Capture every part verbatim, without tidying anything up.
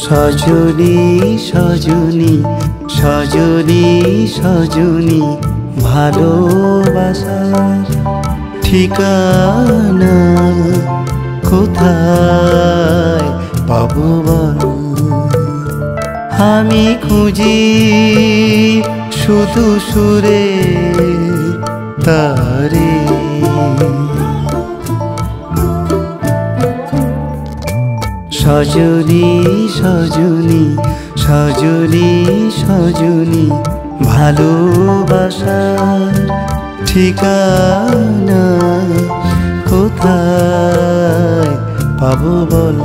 সজনী সজনী সজনী সজনী ভালোবাসার ঠিকানা কোথায় পাবো বল? আমি খুঁজি শুধু সুরে তারে, সজনী সজনী সজনী সজনী ভালোবাসার ঠিকানা কোথায় পাবো বল?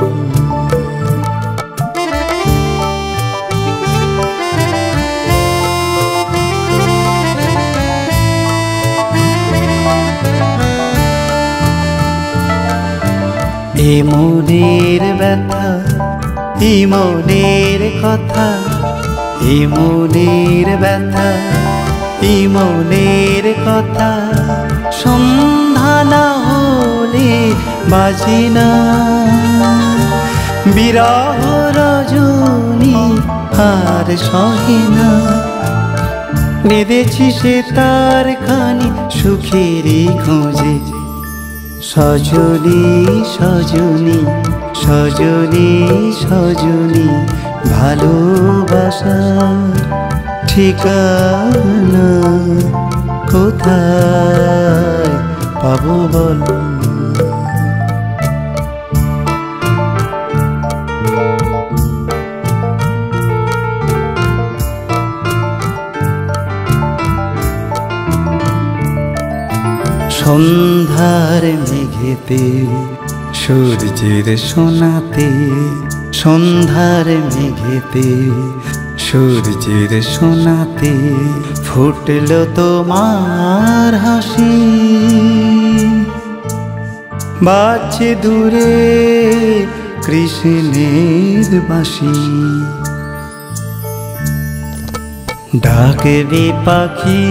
এ মনের ব্যথা, এ মনের কথা, এ মনের ব্যথা, এ মনের কথা সন্ধ্যা না হলে বাজে না। বিরহ রজনী আর সহে না, বেঁধেছি সে তার খানি সুখেরই খোঁজে। সজনী সজনী সজনী সজনী ভালোবাসার ঠিকানা কোথায় পাবো বল? সন্ধ্যার মেঘেতে সূর্যের সোনাতে, সন্ধ্যার মেঘেতে সূর্যের সোনাতে ফুটলো তোমার হাসি। বাজছে দূরে কৃষ্ণের বাঁশি, ডাকবে পাখি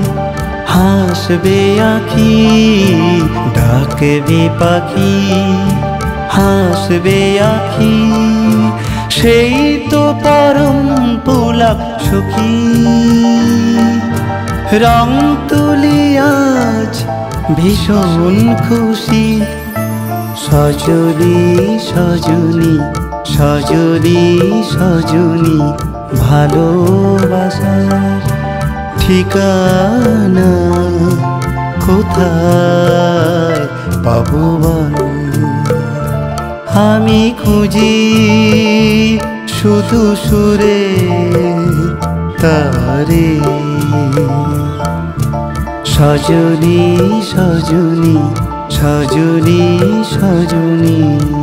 হাসবে আঁখি, ডাকবে পাখি হাসবে আঁখি, সেই তো পরম পুলক সুখী। রং তুলি আজ ভীষণ খুশি, সজনী সজনী সজনী সজনী ভালোবাসার ঠিকানা কোথায় পাবো বল? আমি খুঁজি শুধু সুরে তারে, সজনী সজনী সজনী সজনী।